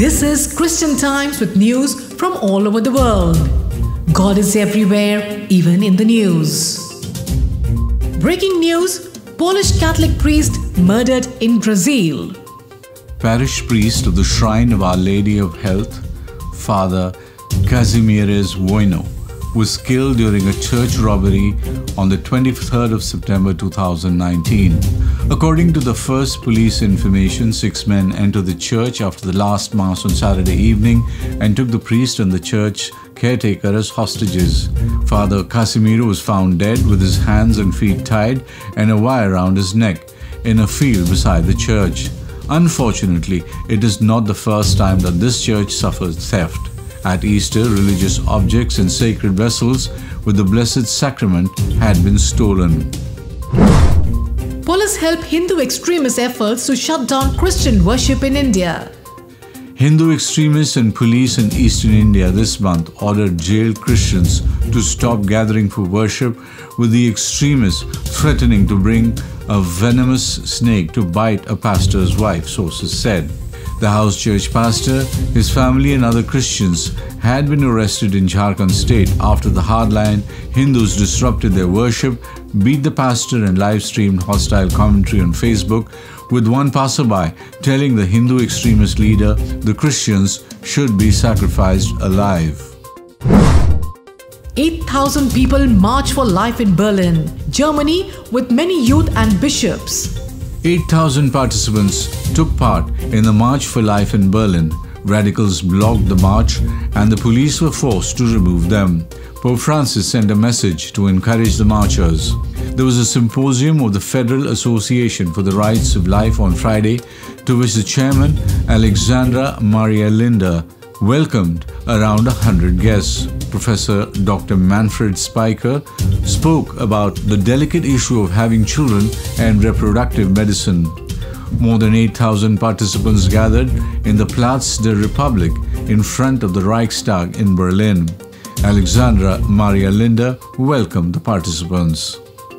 This is Christian Times with news from all over the world. God is everywhere, even in the news. Breaking news: Polish Catholic priest murdered in Brazil. Parish priest of the Shrine of Our Lady of Health, Father Kazimierz Wojno, was killed during a church robbery on the 23rd of September 2019. According to the first police information, 6 men entered the church after the last Mass on Saturday evening and took the priest and the church caretaker as hostages. Father Casimiro was found dead with his hands and feet tied and a wire around his neck in a field beside the church. Unfortunately, it is not the first time that this church suffered theft. At Easter, religious objects and sacred vessels with the Blessed Sacrament had been stolen. Police help Hindu extremist efforts to shut down Christian worship in India. Hindu extremists and police in eastern India this month ordered jailed Christians to stop gathering for worship, with the extremists threatening to bring a venomous snake to bite a pastor's wife, sources said. The house church pastor, his family and other Christians had been arrested in Jharkhand state after the hardline Hindus disrupted their worship, beat the pastor and live-streamed hostile commentary on Facebook, with one passerby telling the Hindu extremist leader the Christians should be sacrificed alive. 8,000 people march for life in Berlin, Germany, with many youth and bishops. 8,000 participants took part in the March for Life in Berlin. Radicals blocked the march and the police were forced to remove them. Pope Francis sent a message to encourage the marchers. There was a symposium of the Federal Association for the Rights of Life on Friday, to which the chairman, Alexandra Maria Linda, welcomed around 100 guests. Professor Dr. Manfred Spiker spoke about the delicate issue of having children and reproductive medicine. More than 8,000 participants gathered in the Platz der Republik in front of the Reichstag in Berlin. Alexandra Maria Linda welcomed the participants.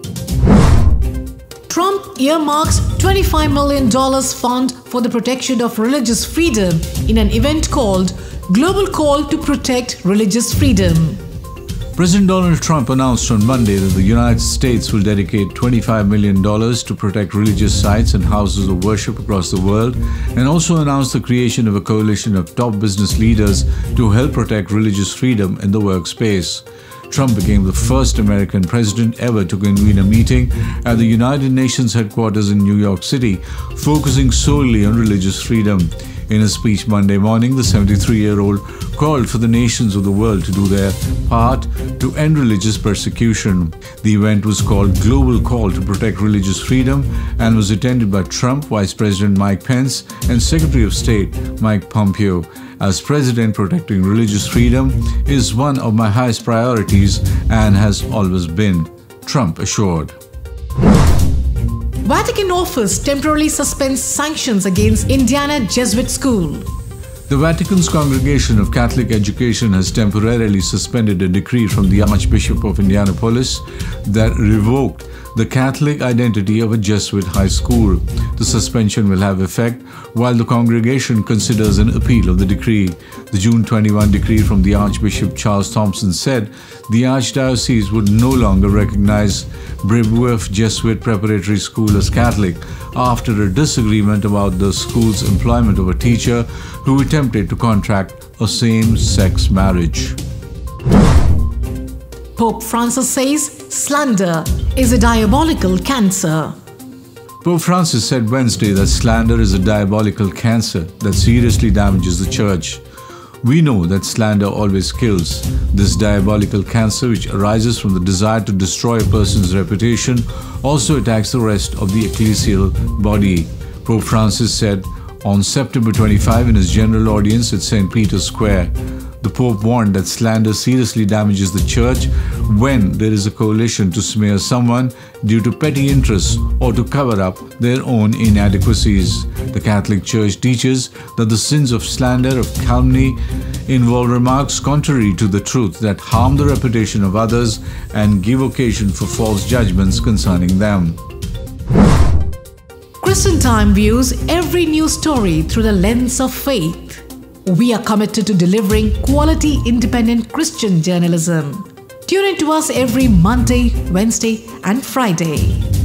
Trump earmarks $25 million fund for the protection of religious freedom in an event called Global Call to Protect Religious Freedom. President Donald Trump announced on Monday that the United States will dedicate $25 million to protect religious sites and houses of worship across the world, and also announced the creation of a coalition of top business leaders to help protect religious freedom in the workspace. Trump became the first American president ever to convene a meeting at the United Nations headquarters in New York City, focusing solely on religious freedom. In a speech Monday morning, the 73-year-old called for the nations of the world to do their part to end religious persecution. The event was called Global Call to Protect Religious Freedom and was attended by Trump, Vice President Mike Pence, and Secretary of State Mike Pompeo. As president, protecting religious freedom is one of my highest priorities and has always been, Trump assured. Vatican office temporarily suspends sanctions against Indiana Jesuit school. The Vatican's Congregation of Catholic Education has temporarily suspended a decree from the Archbishop of Indianapolis that revoked the Catholic identity of a Jesuit high school. The suspension will have effect while the congregation considers an appeal of the decree. The June 21 decree from the Archbishop Charles Thompson said the Archdiocese would no longer recognize Brebeuf Jesuit Preparatory School as Catholic after a disagreement about the school's employment of a teacher who attempted to contract a same-sex marriage. Pope Francis says slander is a diabolical cancer. Pope Francis said Wednesday that slander is a diabolical cancer that seriously damages the Church. We know that slander always kills. This diabolical cancer, which arises from the desire to destroy a person's reputation, also attacks the rest of the ecclesial body. Pope Francis said on September 25 in his general audience at St. Peter's Square. The Pope warned that slander seriously damages the Church when there is a coalition to smear someone due to petty interests or to cover up their own inadequacies. The Catholic Church teaches that the sins of slander, of calumny, involve remarks contrary to the truth that harm the reputation of others and give occasion for false judgments concerning them. Christian Time views every news story through the lens of faith. We are committed to delivering quality independent Christian journalism. Tune in to us every Monday, Wednesday, and Friday.